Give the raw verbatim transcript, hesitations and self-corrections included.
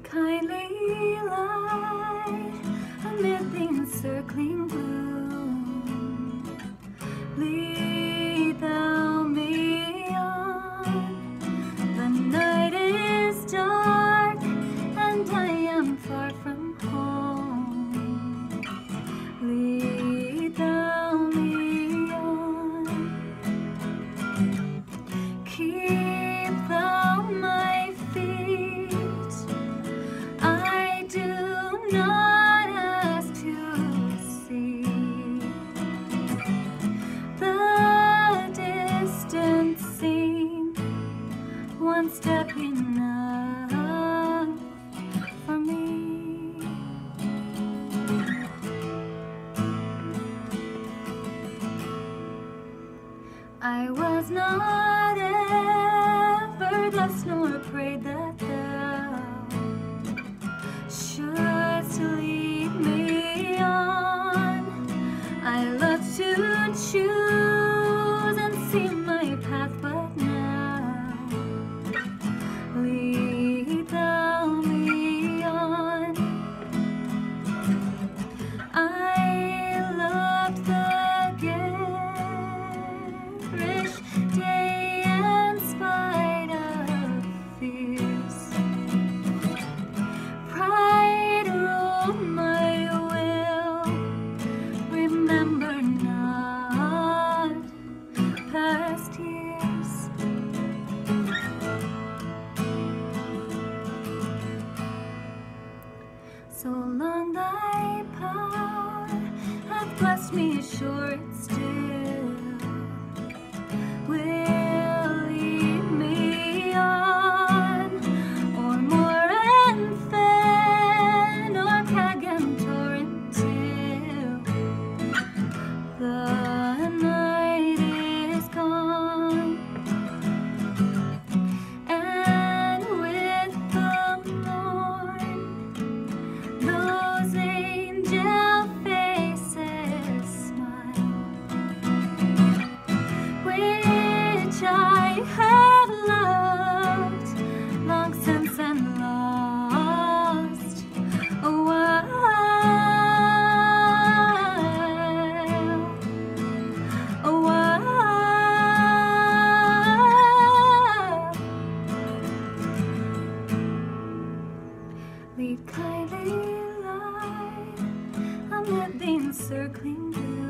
kindly light amid the encircling gloom. Lead thou me on. The night is dark and I am far from home. Lead thou me on. Keep thou my feet. I do not ask to see the distant scene. One step enough for me. I was not ever thus, nor prayed that thou shouldst lead me on. I love to choose and see my path, but now lead thou me on. I loved the garish day in spite of fears. Pride ruled my will. Remember not past years. So long thy power hath blessed me, sure it still will lead me on, o'er moor and fen, o'er crag and torrent, till the night is gone. And with the morn, those angel faces smile, which I have loved long since and lost a while, a while. Lead kindly light amid the encircling gloom.